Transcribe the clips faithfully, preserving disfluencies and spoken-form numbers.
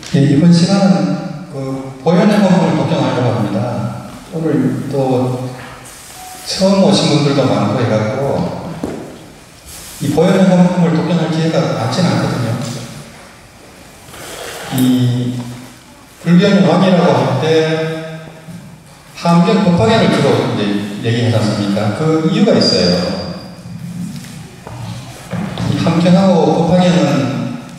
예, 이번 시간은 그 보현의 법을 독경하려고 합니다. 오늘 또 처음 오신 분들도 많고 해갖고 이 보현의 법을 독경할 기회가 많지는 않거든요. 이 불교의 왕이라고 할 때 함경 법화경을 주로 이제 얘기하지 않습니까? 그 이유가 있어요. 이 함경하고 법화경은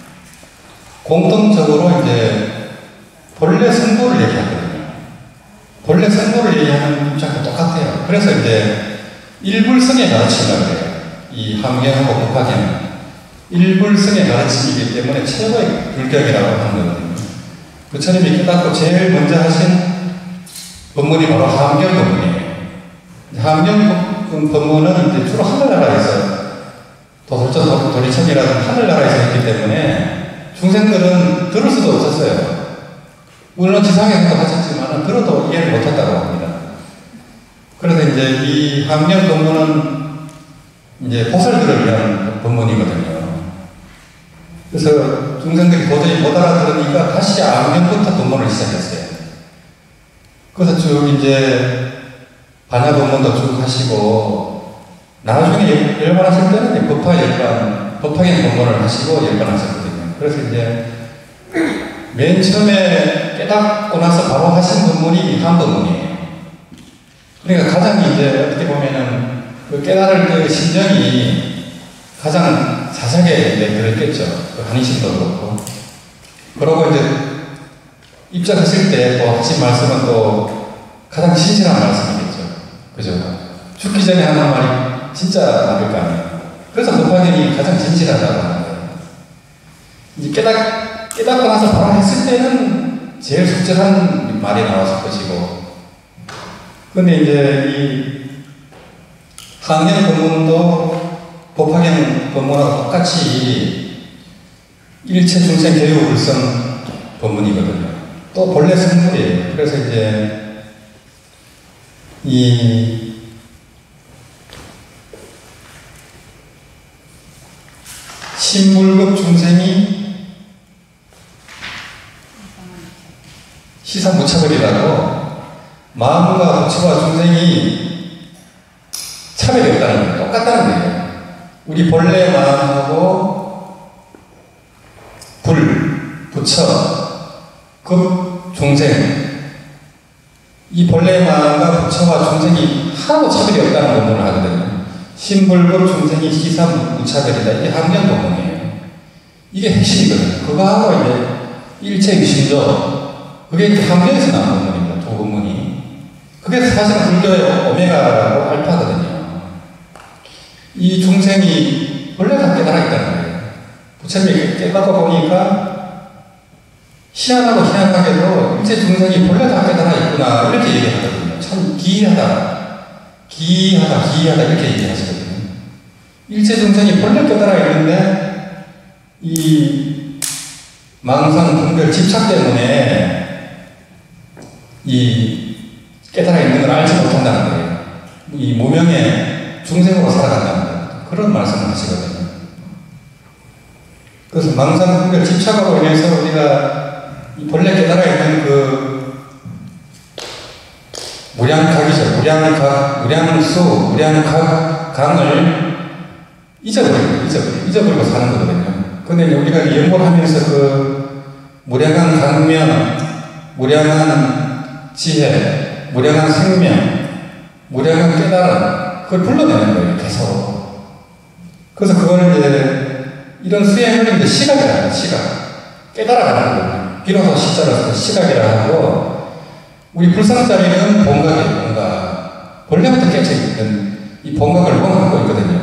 공통적으로 이제 본래 성부를 얘기하거든요. 본래 성부를 얘기하는 입장과 똑같아요. 그래서 이제 일불성의 가르침이라고 해요. 이 함경하고 법화경은 일불성의 가르침이기 때문에 최고의 불격이라고 하는 거거든요. 부처님이 깨닫고 제일 먼저 하신 법문이 바로 함경 법문이에요. 함경 법문은 이제 주로 하늘나라에서 도솔천 도리천이라는 하늘나라에서 했기 때문에 중생들은 들을 수도 없었어요. 물론 지상에서도 하셨지만 들어도 이해를 못했다고 합니다. 그래서 이제 이 함경 법문은 이제 보살들을 위한 법문이거든요. 그래서 중생들이 도저히 못 알아들으니까 다시 암경부터 법문을 시작했어요. 그래서 쭉 이제 반야 법문도 쭉 하시고 나중에 열반하실 때는 법화 열반, 법화경 법문을 하시고 열반하셨거든요. 그래서 이제 맨 처음에 깨닫고 나서 바로 하신 법문이 한 법문이에요. 그러니까 가장 이제 어떻게 보면은 그 깨달을 때 심정이 가장 자세하게 들었겠죠. 그 한의심도 그렇고. 그러고 이제 입장하실 때 또 하신 말씀은 또 가장 신실한 말씀이겠죠. 그죠? 죽기 전에 하는 말이 진짜 맞을 거 아니에요. 그래서 법화경이 가장 진실하다고 하는 거예요. 이제 깨닫, 깨닫고 나서 바로 했을 때는 제일 적절한 말이 나왔을 것이고. 근데 이제 이 함경 법문도 법화경 법문하고 똑같이 일체 중생 교육 불성 법문이거든요. 또 본래 성물이에요. 그래서 이제 이 신불급 중생이 시사무차별이라고 마음과 부처와 중생이 차별이 없다는 거예요. 똑같다는 거예요. 우리 본래 마음하고 불, 부처, 급, 중생 이 본래 마음과 부처와 중생이 하나도 차별이 없다는 법문을 하거든요. 신불급 중생이 시사무차별이다. 이게 함경 법문이에요. 이게 핵심이거든요. 그거하고 이제 일체유심조 그게 이제 함경에서 나온 법문입니다. 두 법문이. 그게 사실은 불교의 오메가라고 알파거든요. 이 중생이 원래 다 깨달아 있다는 거예요. 부처님이 깨닫고 보니까 희한하고 희한하게도 일체 중생이 원래 다 깨달아 있구나 이렇게 얘기하거든요. 참 기이하다. 기이하다, 기이하다 이렇게 얘기하시거든요. 일체 중생이 원래 깨달아 있는데 이 망상, 분별, 집착 때문에 이 깨달아 있는 걸 알지 못한다는 거예요. 이 무명의 중생으로 살아간다는 거예요. 그런 말씀을 하시거든요. 그래서 망상, 분별, 집착으로 인해서 우리가 이 본래 깨달아 있는 그 무량각이죠. 무량각, 무량수, 무량각, 강을 잊어버리고, 잊어버리고, 잊어버리고 사는 거거든요. 근데 우리가 연구를 하면서 그 무량한 강명, 무량한 지혜, 무량한 생명, 무량한 깨달음, 그걸 불러내는 거예요, 계속. 그래서 그거는 이제, 이런 수행을 이제 시각이라 해요, 시각. 깨달아가는 거예요. 비로소 시자로서 시각이라 하고, 우리 불상자리는 본각이에요, 본각. 본래부터 깨쳐있는 이 본각을 원하고 있거든요.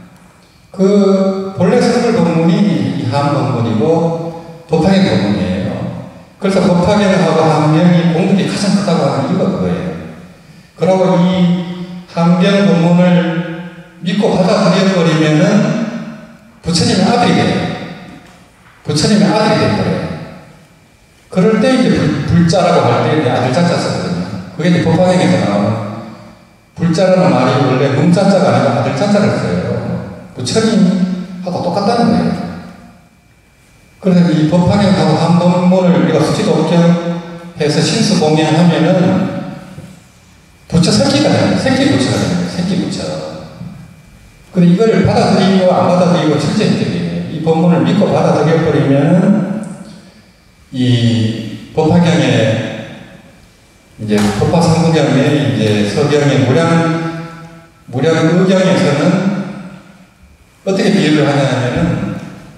그, 본래 성불 법문이 이 함 법문이고, 법화경 법문이에요. 그래서 법화경하고 함경이 공덕이 가장 크다고 하는 이유가 그거예요. 그리고 이 함경 법문을 믿고 받아들여버리면은 부처님의 아들이 돼요. 부처님의 아들이 돼버려요. 그럴 때 이제 불, 불자라고 할 때 이제 아들 자자 쓰거든요. 그게 이제 법화경에서 나오는 불자라는 말이 원래 문자자가 아니라 아들 자자를 써요. 부처님하고 똑같다는 거예요. 그래서 이 법화경하고 한 본문을 우리가 수지독경해서 신수공양하면은 부처 새끼가 됩니다. 새끼 부처가 됩니다. 새끼 부처. 근데 이걸 받아들이고 안 받아들이고 천재인들이에요. 이 본문을 믿고 받아들여버리면은 이 법화경에 이제 법화상부경에 이제 서경의 무량 무량의경에서는 어떻게 비유를 하냐면은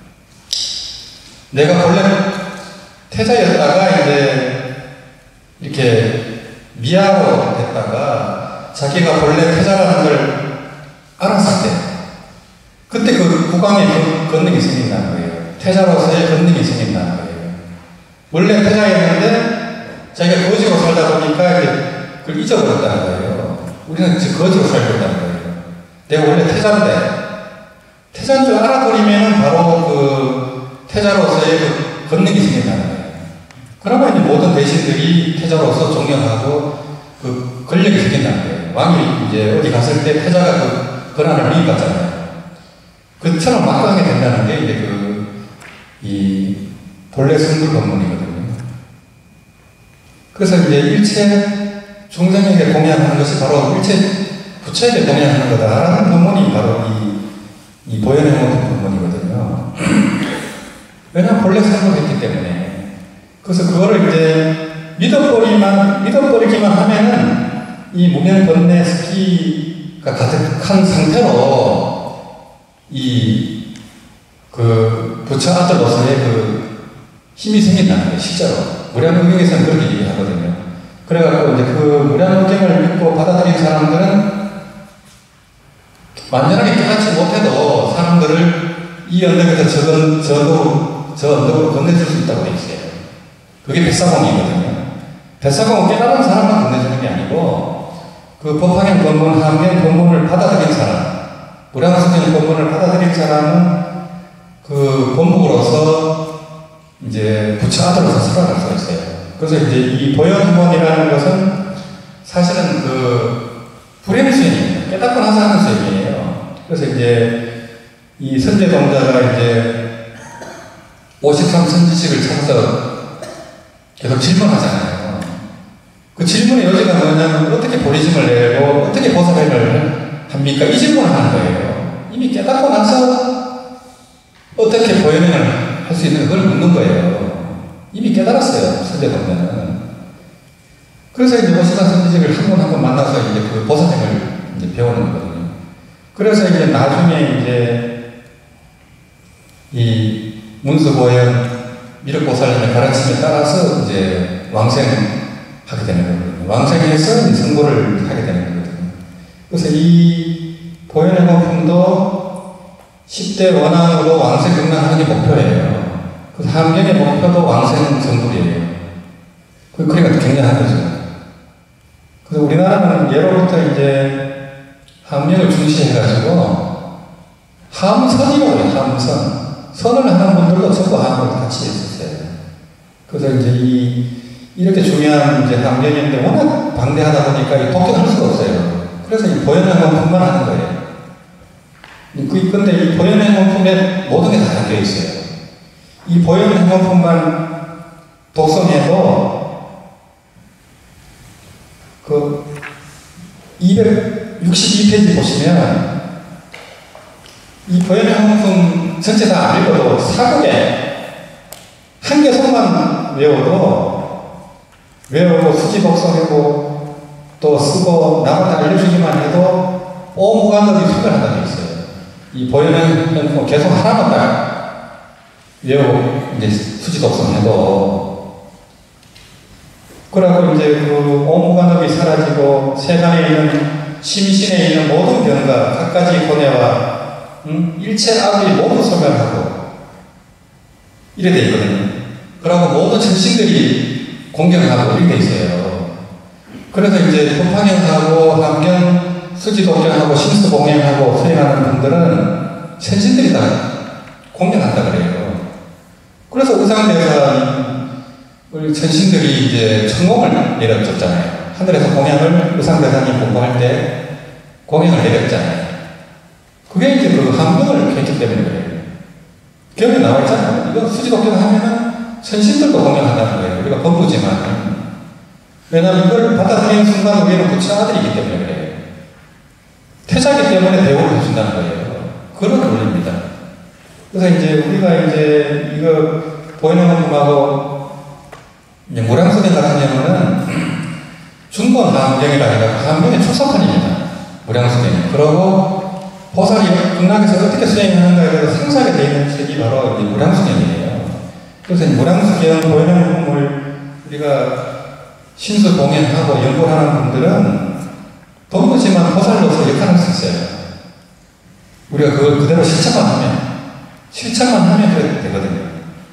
내가 본래 태자였다가 이제 이렇게 미아로 됐다가 자기가 본래 태자라는 걸 알았을 때 그때 그 국왕의 권능이 생긴다는 거예요. 태자로서의 권능이 생긴다는 거예요. 원래 태자였는데 자기가 거지로 살다 보니까 이제 그걸 잊어버렸다는 거예요. 우리는 지금 거지로 살고 있다는 거예요. 내가 원래 태자인데 태자인 줄 알아버리면 바로 그 태자로서의 그 권능이 생긴다는 거예요. 그러면 이제 모든 대신들이 태자로서 존경하고 그 권력이 생긴다는 거예요. 왕이 이제 어디 갔을 때 태자가 그 권한을 위임받잖아요. 그처럼 막강하게 된다는 게 이제 그, 이 본래 성불 법문이거든요. 그래서 이제 일체 중생에게 공양하는 것이 바로 일체 부처에게 공양하는 거다라는 법문이 바로 이, 이 보현행원품 법문이거든요. 왜냐하면 본래 성불했기 때문에. 그래서 그거를 이제 믿어버리만, 믿어버리기만 하면은 이 무명번뇌 스키가 가득한 상태로 이, 그, 부처 아들로서의 그 힘이 생긴다는 거예요, 실제로. 무량의경에서는 그렇게 얘기하거든요. 그래갖고 이제 그 무량의경을 믿고 받아들인 사람들은 완전하게 깨닫지 못해도 사람들을 이 언덕에서 저, 저, 저 언덕으로 건네줄 수 있다고 돼 있어요. 그게 뱃사공이거든요. 뱃사공은 깨달은 사람만 건네주는 게 아니고 그 법화경 법문, 하경 법문을 받아들인 사람, 무량수경 법문을 받아들인 사람은 그 본국으로서 이제 부처 아들로서 살아갈 수가 있어요. 그래서 이제 이 보현법문이라는 것은 사실은 그 불행수행입니다. 깨닫고 나서 하는 수행이에요. 그래서 이제 이 선제동자가 이제 오십삼 선지식을 찾아서 계속 질문하잖아요. 그 질문의 여지가 뭐냐면 어떻게 보리심을 내고 어떻게 보살행을 합니까? 이 질문을 하는 거예요. 이미 깨닫고 나서 어떻게 보현행을 할 수 있는 걸 묻는 거예요. 이미 깨달았어요. 선제동자는. 그래서 이제 오십삼 선지식을 한 번 한 번 만나서 이제 그 보살행을 이제 배우는 거거든요. 그래서 이제 나중에 이제 이 문수보현 미륵보살님의 가르침에 따라서 이제 왕생하게 되는 거거든요. 왕생해서 이제 성보를 하게 되는 거거든요. 그래서 이 보현행원품도 십 대 원앙으로 왕생 등락하는 게 목표예요. 그래서 함경의 목표도 왕생 성불이에요. 그러니까 굉장한 거죠. 그래서 우리나라는 예로부터 이제 함경을 중시해가지고 함선이라고 해요. 함선. 선을 하는 분들도 전부 함을 같이 했었어요. 그래서 이제 이, 이렇게 중요한 이제 함경인데 워낙 방대하다 보니까 이 독견할 수가 없어요. 그래서 이 보현행원품만 하는 거예요. 그, 근데 이 보현행원품에 모든 게 다 담겨 있어요. 이 보현행원품만 독성해도 그 이백육십이 페이지 보시면 이 보현행원품 전체 다 안 읽어도 사국에 한 개 성만 외워도 외우고 수지 독성하고 또 쓰고 남한테 알려주기만 해도 오무관들이 수별하다고 있어요. 이 보현행원품 계속 하나만 딱 외우고 이제 수지 독성해도 그러고 이제 그 오무관업이 사라지고 세간에 있는 심신에 있는 모든 병과 갖가지 고뇌와 응? 일체 악을 모두 소멸하고 이래 돼 있거든요. 그러고 모든 천신들이 공경하고 이렇게 있어요. 그래서 이제 법화경하고 함경, 수지독경하고 신수공양하고 수행하는 분들은 천신들이 다 공경한다 그래요. 그래서 의상대사 우리 천신들이 이제 천공을 내려줬잖아요. 하늘에서 공양을 의상대사님 공부할 때 공양을 내렸잖아요. 그게 이제 그 함경을 했기 때문에 그래요. 경에 나와 있잖아요. 이거 수지 독견하면은 선신들도 공연한다는 거예요. 우리가 법부지만. 왜냐하면 이걸 받아들이는 순간 우리는 부처 아들이기 때문에 그래요. 태자기 때문에 대우를 해준다는 거예요. 그런 논리입니다. 그래서 이제 우리가 이제 이거 보이는 원금하고 이제 무량수경 같은 경우는 중본 하암경이라 해서 하암경의 축소판입니다. 무량수경. 그러고 보살이 극락에서 어떻게 수행하는가에 대해서 상세하게 되어 있는 책이 바로 이제 무량수경이에요. 그래서 무량수경 보이는 원금을 우리가 신수 공연하고 연구하는 분들은 법무지만 보살로서 역할을 할 수 있어요. 우리가 그걸 그대로 실천만 하면, 실천만 하면 그래도 되거든요.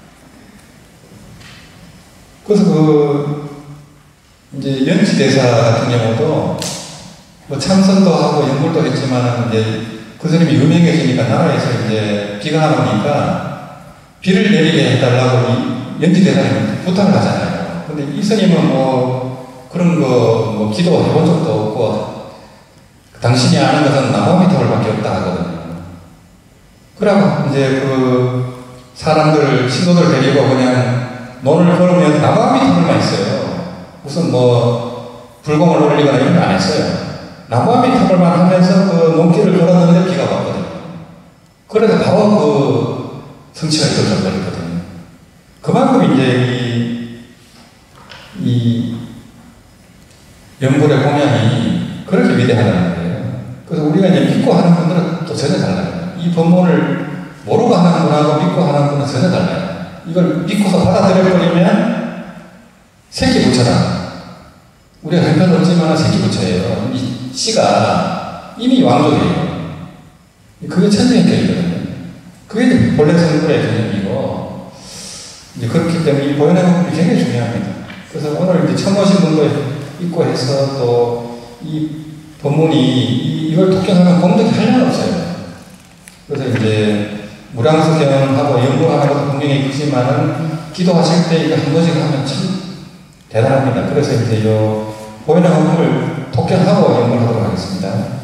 그래서 그, 이제 연지대사 같은 경우도 뭐 참선도 하고 연구도 했지만 이제 그 스님이 유명해지니까 나라에서 이제 비가 안 오니까 비를 내리게 해달라고 이 연지대사님은 부탁을 하잖아요. 근데 이 스님은 뭐 그런 거 뭐 기도해본 적도 없고 당신이 아는 것은 나무아미타불밖에 없다 하거든요. 그러고 이제 그 사람들, 신도들 데리고 그냥 논을 걸으면 나무아미타불만 있어요. 무슨 뭐 불공을 올리거나 이런 거 안 했어요. 나무아미타불만 하면서 그 논길을 걸었는데 비가 왔거든요. 그래서 바로 그 성취가 이루어져버렸거든요. 그만큼 이제 이, 이 연불의 공양이 그렇게 위대하다는 거예요. 그래서 우리가 이제 믿고 하는 분들은 또 전혀 달라요. 이 법문을 모르고 하는 분하고 믿고 하는 분은 전혀 달라요. 이걸 믿고서 받아들여버리면 새끼 부처다. 우리가 형편없지만 새끼 부처예요. 이 씨가 이미 왕족이에요. 그게 천지행kel이거든요. 그게 본래 성불의 개념이고, 이제 그렇기 때문에 이 보현의 부분이 굉장히 중요합니다. 그래서 오늘 이제 처음 오신 분도 있고 해서 또 이 법문이 이, 이걸 독견하면 공덕이 하려는 없어요. 그래서 이제 무량수경하고 연구하는 것도 분명히 크지만은 기도하실 때 이거 한 번씩 하면 참 대단합니다. 그래서 이제 요 보현의 법문을 독견하고 연구를 하도록 하겠습니다.